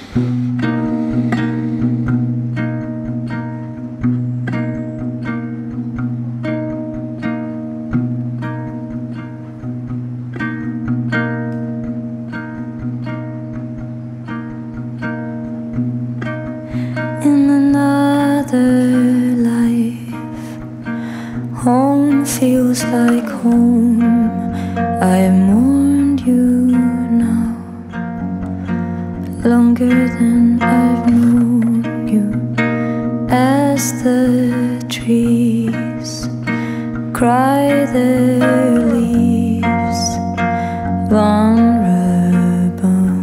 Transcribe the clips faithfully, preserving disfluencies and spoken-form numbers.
In another life, home feels like home. I mourned you now, longer than I've known you. As the trees cry their leaves, vulnerable,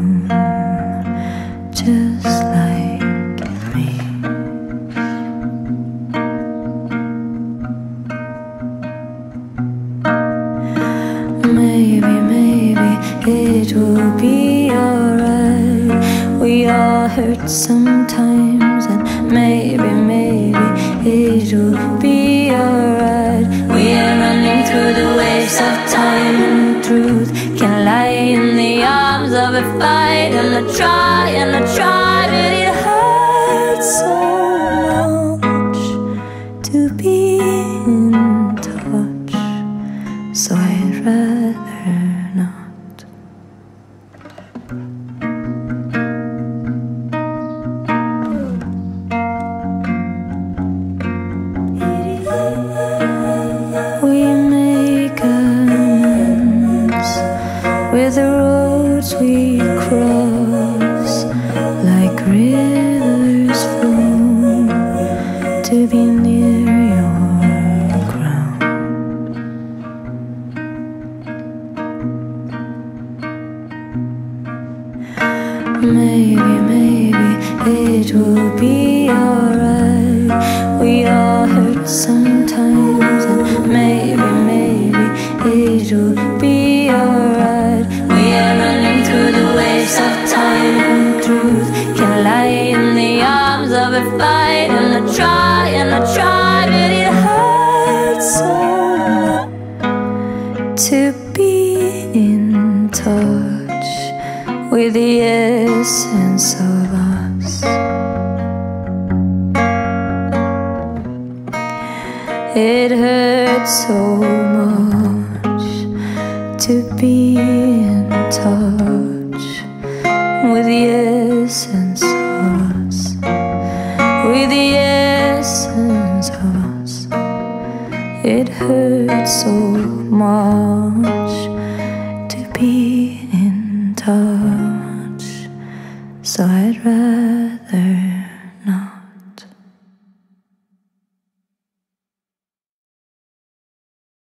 just like me. Maybe, maybe it will be alright. We all hurt sometimes, and maybe, maybe it will be alright. We are running through the waves of time, and truth can lie in the arms of a fight. And I try, and I try, but it hurts so much to be in touch, so I'd rather not. We make amends with the roads we cross, like rivers flow to be near your ground. Maybe, maybe it will be alright. We all hurt sometimes, and maybe, maybe it will be alright. We are running through the waves of time, and truth can lie in the arms of a fight. And I try, and I try, but it hurts so much to be in touch with the essence of us. It hurts so much to be in touch with the essence of us, with the essence of us. It hurts so much to be in touch, so I'd rather not.